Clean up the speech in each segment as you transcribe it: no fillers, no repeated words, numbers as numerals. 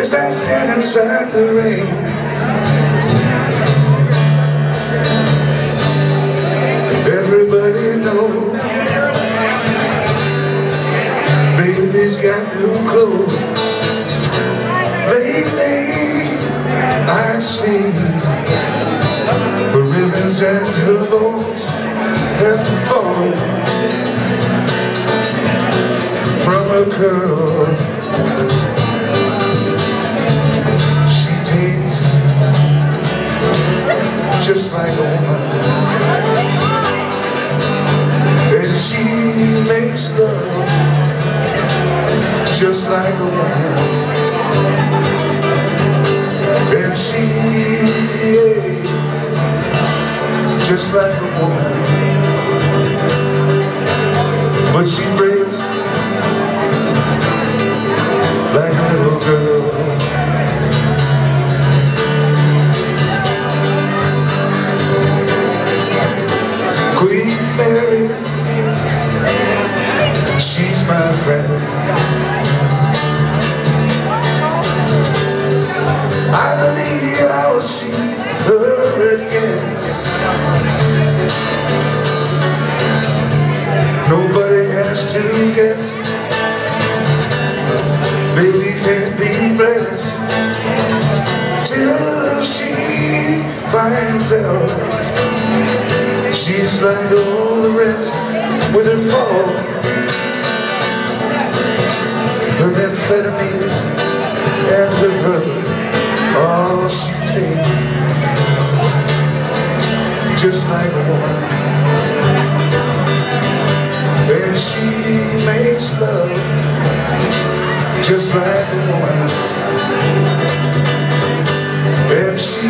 as I stand inside the rain. Everybody knows baby's got new clothes. Lately I see her ribbons and her bows have fallen from her curl. She takes just like a woman, and she makes love just like a woman, and she just like a woman, but she breaks like a little girl. Queen Mary, she's my friend. I believe I will see her again. Nobody has to guess. Baby can't be blessed till she finds out she's like all the rest, with her fall, her amphetamines and her drugs. All she takes, just like a woman, and she makes love just like a woman, and she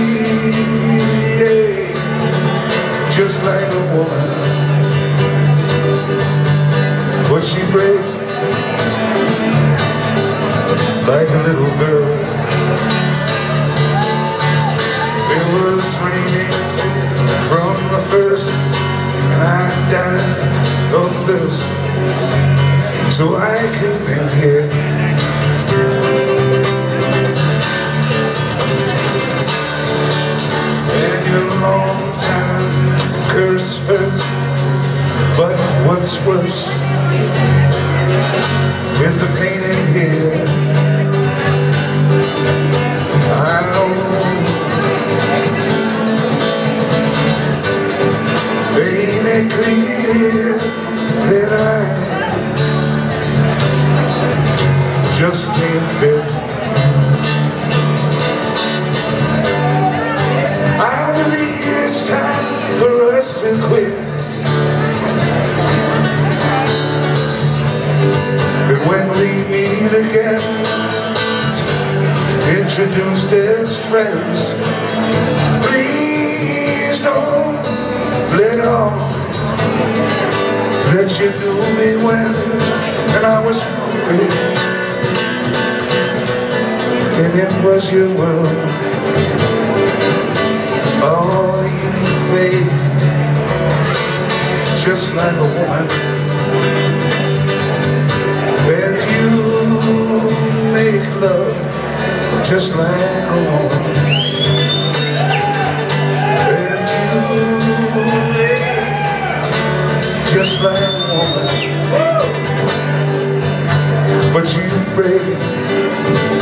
just like a woman, but she breaks like a little girl. It was raining from the first, and I died of thirst, so I came in here. And your long time curse hurts, but what's worse is the pain in here. I know ain't it clear that I just can't fit? I believe it's time for us to quit. But when we meet again, introduced as friends, please don't let on that you knew me when I was hungry, and it was your world. Oh, you fade just like a woman, and you make love just like a woman, and you make just like a woman, but you break